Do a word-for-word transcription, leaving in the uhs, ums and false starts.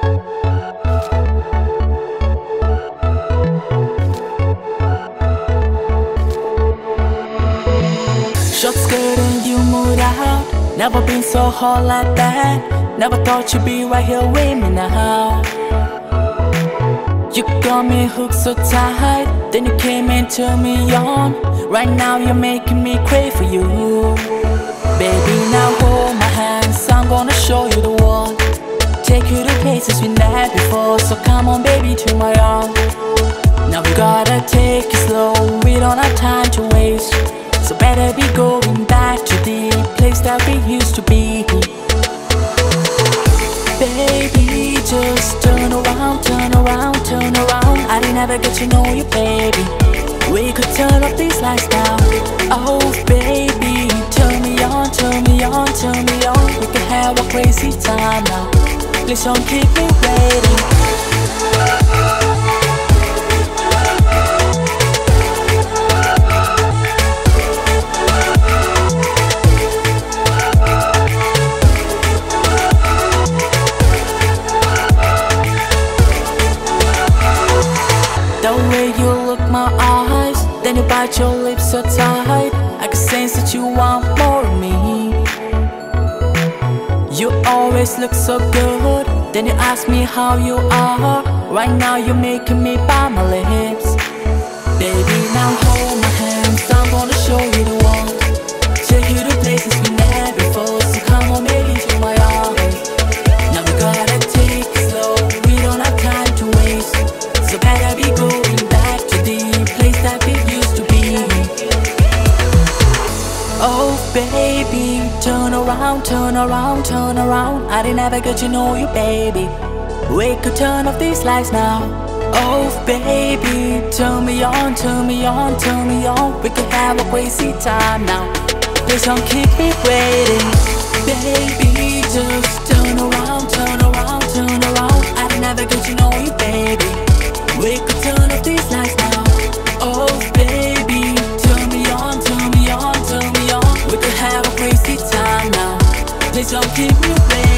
Short skirt and you moved out. Never been so hot like that. Never thought you'd be right here with me now. You got me hooked so tight, then you came and turned me on. Right now you're making me crave for you. Baby, now hold my hands, I'm gonna show you the world. Take you to places we never before. So come on baby, to my arms. Now we gotta take it slow, we don't have time to waste. So better be going back to the place that we used to be. Baby, just turn around, turn around, turn around. I didn't ever get to know you, baby. We could turn up these lights down. Oh baby, turn me on, turn me on, turn me on. We can have a crazy time now. Please don't keep me waiting. The way you look my eyes, then you bite your lips so tight. I can sense that you want more of me. You always look so good, then you ask me how you are. Right now you're making me bite my lips. Baby, now hold my hands, I'm gonna show you the world. Take you to places we never before. So come on baby, to my arms. Now we gotta take it slow, we don't have time to waste. So better be going back to the place that we used to be. Oh baby, turn around, turn around, turn around. I didn't ever get to know you, baby. We could turn off these lights now. Oh baby, turn me on, turn me on, turn me on. We could have a crazy time now. Please don't keep me waiting. Baby, just turn around, turn around, turn around. I didn't ever get to know you, baby. We could turn off these lights now. Oh baby, turn me on, turn me on, turn me on. We could have a crazy time now. Please don't keep me waiting.